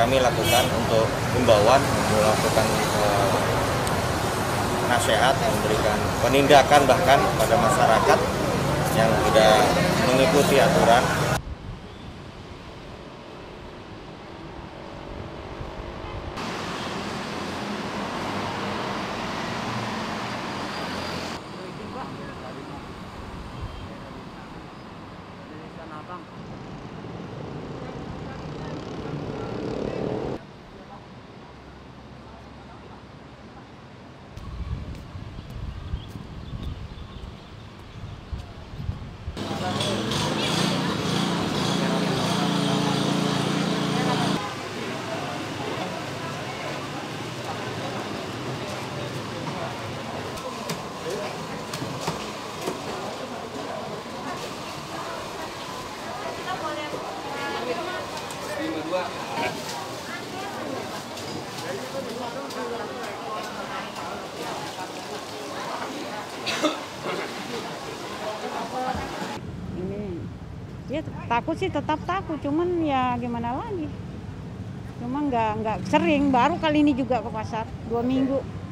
kami lakukan untuk himbauan, melakukan nasihat, memberikan penindakan bahkan pada masyarakat yang tidak mengikuti aturan. Ya takut sih, tetap takut, cuman ya gimana lagi. Cuma nggak sering, baru kali ini juga ke pasar 2 minggu.